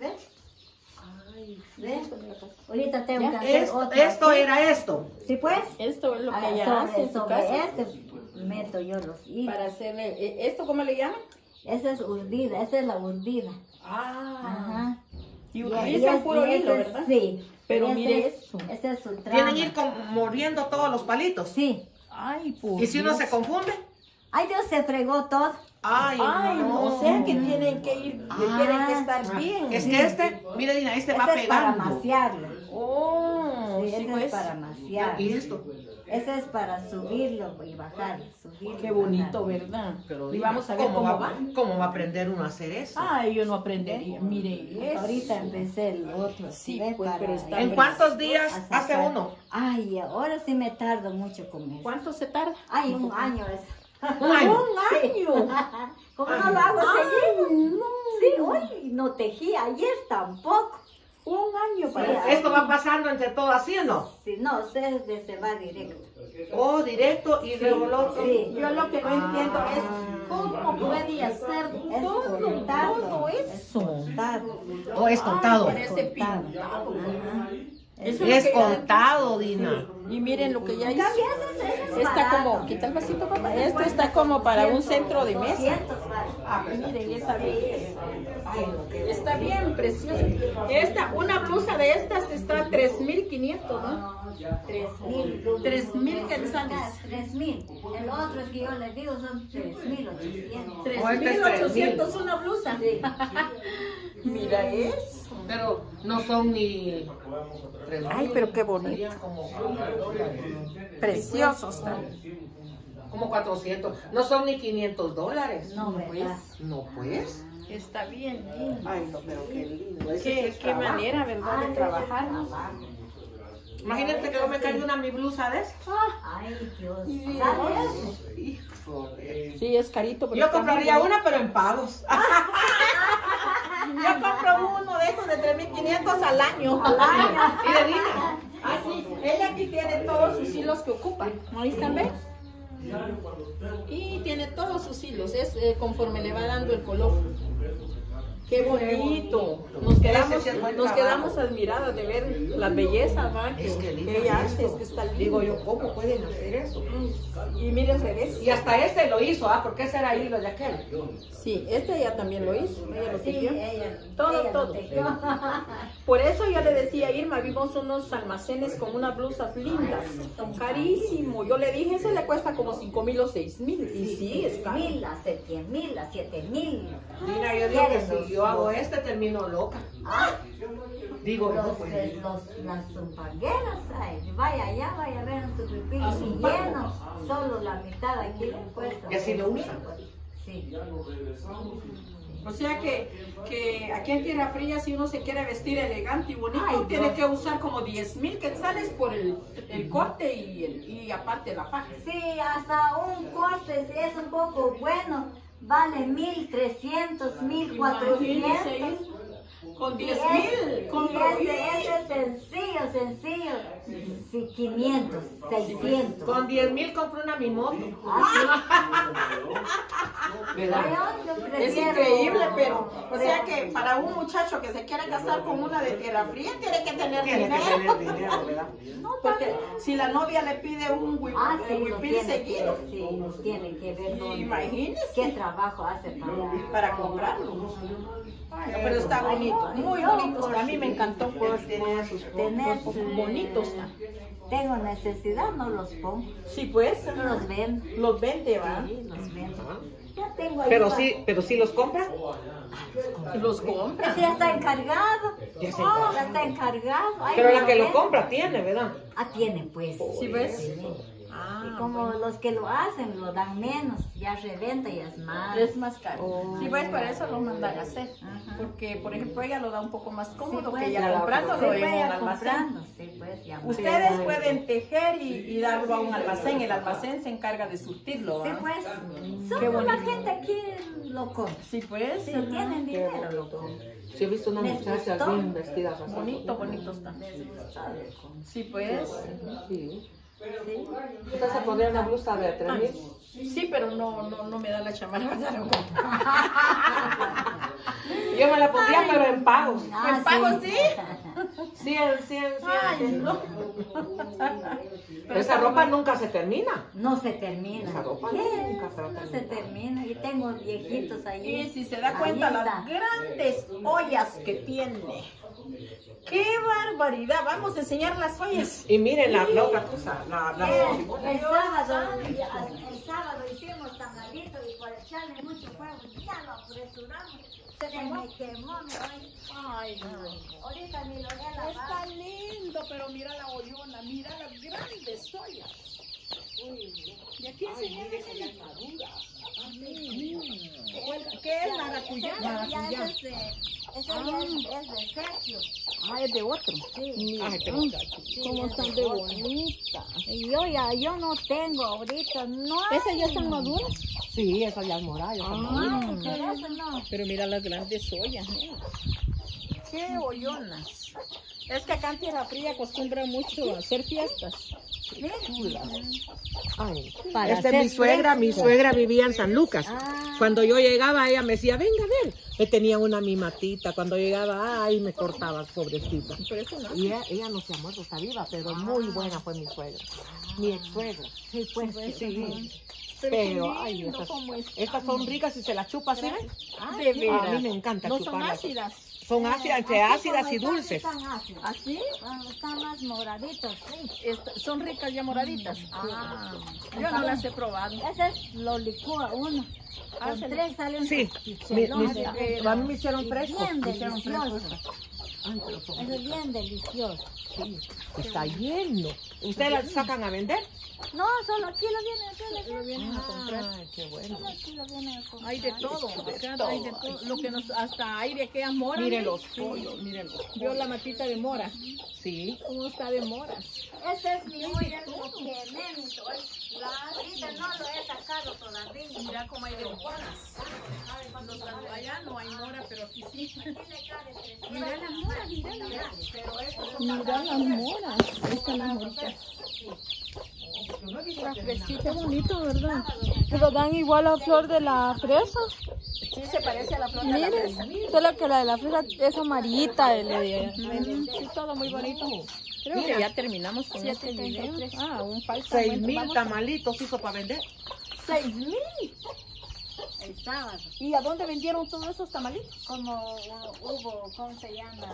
¿Ves? Ay, ¿Ves? Ahorita tengo que hacer otra. Esto ¿sí? era esto. Sí, pues. Esto es lo que ella hace en su sobre casa. este meto yo los hilos. Para hacerle, ¿esto cómo le llaman? Esa es urdida, esa es la urdida. Ah. Ajá. Y utilizan puro hilo, ese- ¿verdad? Sí. Pero ese mire es- eso. Ese es su trama. Tienen que ir mordiendo todos los palitos. Sí. Ay, por Y si uno Dios. se confunde. Ay, Dios, se fregó todo. Ay, Ay, no. o sea que tienen que ir, tienen que estar bien. Es que este, mire Dina, este va Ese es para pegando. maciarlo. Oh, Sí, sí, ese pues. es para maciar. Y esto. Ese es para subirlo y bajarlo. Subirlo Qué y bonito, bajarlo. ¿verdad? Pero Y Dina, vamos a ver cómo va. ¿Cómo va a aprender uno a hacer eso? Ay, yo no aprendería. Mire, Ahorita empecé el otro. Sí, ¿ves? pues, pero está ¿En bien. cuántos días a hace sacar. uno? Ay, ahora sí me tardo mucho con eso. ¿Cuánto se tarda? Ay, un año es. Un año. ¡Un año! Como no lo hago seguido. Ay, no. Sí, hoy no tejí, ayer tampoco. Un año Sí, para ay. ¿Esto va pasando entre todo así o no? Sí, no, ustedes se va directo. Oh, directo y luego el otro. Sí. Yo lo que no entiendo es cómo puede hacer Es contado. todo Es eso. contado. Oh, es contado. Ay, parece Contado. pintado. Ajá. Eso es Es lo que ya- contado, Dina. Y miren lo que ya hizo. Cambia, ese es Está barato. como, quita el vasito, papá. Esto está como para un centro de mesa. 200 vale. Ah, miren esa belleza. Está bien preciosa. Esta, una blusa de estas está 3.500, ¿no? 3.000. 3.000 quetzales. 3.000. El otro es que yo les digo son 3.800. 3.800 una blusa. Sí. Mira eso. Pero no son ni... Ay, pero qué bonito. Serían como Precioso está. como 400. No son ni $500. No, ¿verdad? No, pues. Está bien lindo. Ay, no, pero qué lindo. Ese sí Qué, es qué trabajo. manera, ¿verdad? De trabajar. Imagínate que no me cayó una mi blusa de esa. Ay, Dios. Sí. ¿Sabes? Híjole. Sí, es carito. Pero Yo está compraría muy una, pero en pagos. Yo compro uno de esos de 3.500 al año. Y de Dina. Ah, sí. Ella aquí tiene todos sus hilos que ocupa. ¿No están ven? Y tiene todos sus hilos. Es conforme le va dando el color. Qué bonito. Nos quedamos admiradas de ver la belleza, ¿va? Es que que ella hace. Es que está lindo. Digo yo, ¿cómo pueden hacer eso? Y mire el revés. Y hasta este lo hizo, porque ese era hilo de aquel. Sí, este ella también lo hizo. Ella lo Sí, tejió. ella. Todo, ella todo. lo tejió. Por eso yo le decía a Irma, vimos unos almacenes con unas blusas lindas, son carísimos. Yo le dije, ese le cuesta como 5.000 o 6.000. Y sí, es caro. 6.000, a 7.000, a 7.000. Dina, yo digo que si yo hago este, termino loca. Digo, no, pues. Las zumpangueras, ay, vaya allá, vaya a ver en su pipí Ah, y zumpango. lleno, solo la mitad aquí le he puesto. Y así lo usan. Sí. O sea que aquí en Tierra Fría, si uno se quiere vestir elegante y bonito, Ay, tiene Dios. que usar como 10.000 quetzales por el corte y aparte la faja. Sí, hasta un corte, si es un poco bueno, vale 1.300, 1.400. Con Y 10.000, compro ese es sencillo. Sí, 500, 600. Con 10.000 compré una mi moto. ¿Verdad? Yo Es prefiero- increíble, pero, o sea que para un muchacho que se quiere casar con una de Tierra Fría, tiene que tener Tiene que dinero. tener dinero, ¿verdad? Porque si la novia le pide un Sí, lo huipil tienen seguido, que, sí, nos tienen que ver dónde- imagínese. qué trabajo hace para comprarlo. Ay, no, pero está bonito, muy bonito. A mí me encantó por tener sus- bonito está. Tengo necesidad, no los pongo, Sí, pues, no los vendo. los vende, va. Sí, los vendo. Ya tengo ahí. Pero sí los compra. Los compra. Ese ya está encargado. Ya se Ya está encargado. Ay, Pero la no que lo vende. compra tiene, ¿verdad? Ah, tiene pues. ¿Sí ves? Sí. Ah, Y como los que lo hacen, lo dan menos, ya reventa y es más. es más caro. Oh. Sí, pues, para eso lo mandan a hacer. Ajá. Porque, por ejemplo, ella lo da un poco más cómodo pues, que ya ella lo comprándolo en un vaya almacén. comprando, sí, pues, ya. Ustedes pueden tejer y darlo a un almacén. El almacén se encarga de surtirlo, Sí, ¿va? pues, Qué solo la bonito. gente aquí lo compra. Sí, pues. Si ajá. tienen dinero, lo compran. Sí, he visto unas ¿Les muchachas gustó? bien vestidas así. Bonito, bonito está. Les gusta, lo compran. Sí, pues. Sí. Sí. Entonces se pondría una blusa de 3.000. Sí, pero no me da la chamarra. Yo me la pondría, pero en pagos. ¿En pago sí? Sí. Ay, no. Pero esa ropa nunca se termina. No se termina. Esa ropa ¿Qué? nunca se va a No se terminar. termina. Y tengo viejitos allí. Y si se da cuenta, Ahí las está. grandes ollas que tiene. ¡Qué barbaridad! Vamos a enseñar las ollas. Y miren la otra cosa. El sábado hicimos tamalito y por echarle mucho fuego ya lo apresuramos. Se me quemó, me voy. Ay, no. Ahorita ni lo voy a Está lavar. lindo, pero mira la ollona, mira las grandes ollas. Y aquí enseñamos las maduras. ¿Qué es maracuyá? Ya ese es de Sergio. Ah, es de otro. Sí. Ay, qué ¿Cómo están de bonitas? Y yo no tengo ahorita, no. ¿Esas ya están maduras? Sí, eso ya es morado. Pero eso no. Pero mira las grandes ollas, mira. ¡Qué ollonas! Es que acá en Tierra Fría acostumbran mucho a hacer fiestas. Ay, Para esta es hacer mi suegra. Mi suegra vivía en San Lucas. Ah. Cuando yo llegaba, ella me decía, venga a ver. Le tenía una mimatita. Cuando llegaba, ay, me cortaba, pobrecita. Pero eso no. Y ella no se ha muerto, está viva, pero muy buena fue mi suegra. Mi ex suegra. Sí, pues Sí. Pero, Pero, ay, lindo estas, cómo están. estas son ricas y se las chupas, ¿sí ven? De veras. A mí me encanta No son chuparlas. ácidas. Son ácidas, entre ácidas y dulces. Están ácidos. ¿Así? Están más moraditos. Sí. Son ricas ya moraditas. Ah. Yo no las he probado. Ese es lo licúa uno. Con se le- 3 sale un Sí, chichelón. a mí me hicieron fresco. Bien Me hicieron delicioso. fresco. Ay, pero son Eso es bien delicioso. sí, está lleno. ¿Ustedes las sacan a vender? No, solo aquí lo Lo vienen a comprar. Ay, qué bueno. Solo aquí lo vienen a comprar. Hay de todo. Hay de todo. Lo que nos, hasta aire queda mora. Miren ¿no? los pollos, miren los pollos. Veo la matita de mora. Sí. ¿Cómo está de moras? Ese es mi olla, lo que menos hoy. Ahorita no lo he sacado todavía. Mira cómo hay de moras. Allá no hay mora, pero aquí sí. Mira las moras, mira. Mira las moras. Ahí están las moritas. Qué bonito, ¿verdad? Pero dan igual a flor de la fresa. Sí, se parece a la flor de la Miren, fresa. solo que la de la fresa es amarillita. Sí, todo muy bonito. Creo que ya terminamos con este video. Ah, un falso. 6,000 tamalitos hizo para vender. 6,000. El sábado. ¿Y a dónde vendieron todos esos tamalitos? Como hubo, ¿cómo se llama?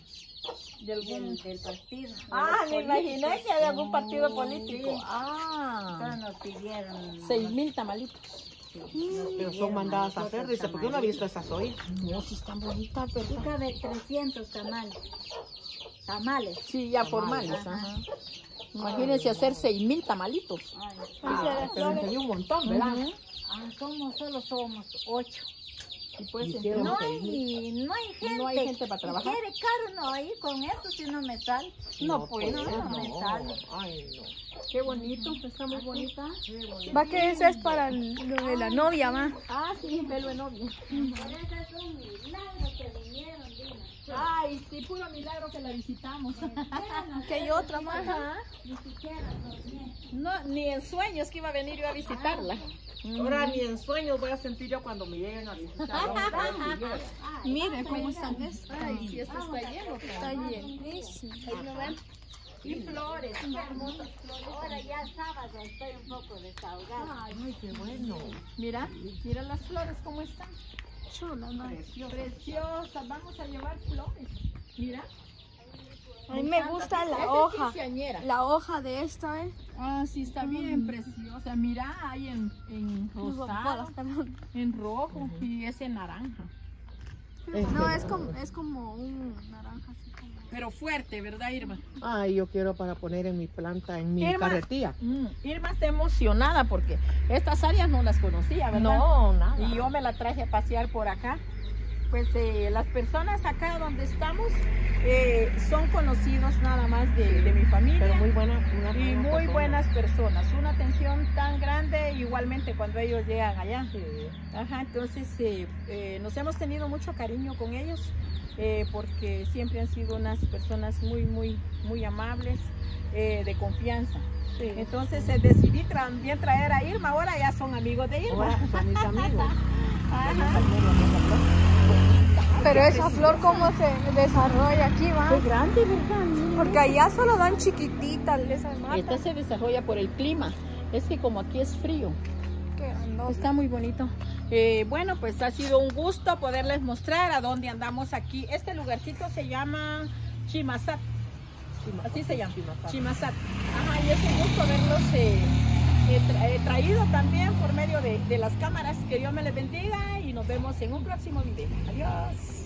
Del partido. Ah, de me los imaginé políticos. que había algún partido político. Sí. Ah, Todos nos pidieron. 6,000 tamalitos. Pero son mandadas a hacer, dice, ¿por qué no ha visto esas hoy? No, sí están bonitas, Y ¿verdad? cabe 300 tamales. Tamales. Sí, ya formales. Ajá. Imagínense hacer 6,000 tamalitos. Ay, Ah, pero se dio un montón, ¿verdad? solo somos 8. Y pues Hicieron No entonces, hay gente. No hay gente para trabajar. Quiere caro, no, ahí con esto si no me sale. no, pues, no me sale. Ay, no. qué bonito, está muy bonita. Va que ese es para lo de la novia, va. Ah, sí, pelo de novia. Por eso es un milagro que vinieron, Dina. Ay, sí, puro milagro que la visitamos. Que hay otra más. Ni siquiera soñé. No, ni en sueños que iba a venir yo a visitarla. Ahora ni en sueños voy a sentir yo cuando me lleguen a visitar. Miren cómo están estas. Ay, sí, esto está lleno. Está llenísimo. Y flores, qué hermosas flores. Ahora ya es sábado, estoy un poco desahogada. Ay, qué bueno. Mira, mira las flores cómo están. Chula, ¿no? Preciosas, vamos a llevar flores. Mira. A mí me gusta Esta la es hoja. quinceañera. La hoja de esta, ¿eh? Ah, sí, está bien preciosa. Mira, hay en rosado, en rojo y ese naranja. No, es como un naranja así como. Pero fuerte, ¿verdad, Irma? Ay, yo quiero para poner en mi planta, en mi Irma. carretilla. Irma está emocionada porque estas áreas no las conocía, ¿verdad? No, nada. Y yo me la traje a pasear por acá. Pues las personas acá donde estamos son conocidos nada más de mi familia. Pero muy buena. Y muy buenas personas. Una atención tan grande igualmente cuando ellos llegan allá. Sí. Ajá, entonces nos hemos tenido mucho cariño con ellos porque siempre han sido unas personas muy amables, de confianza. Sí. Entonces decidí también traer a Irma, ahora ya son amigos de Irma. Ahora son mis amigos. Ajá. Ellos también lo hacen. Pero esa flor, ¿cómo se desarrolla aquí, va? Qué grande, ¿verdad? Porque allá solo dan chiquititas esas matas. Esta se desarrolla por el clima. Es que como aquí es frío. Qué grandota. Está muy bonito. Bueno, pues ha sido un gusto poderles mostrar a dónde andamos aquí. Este lugarcito se llama Chimasat. Así se llama. Chimasat. Ajá, y es un gusto verlos traído también por medio de las cámaras. Que Dios me les bendiga y nos vemos en un próximo video. Adiós.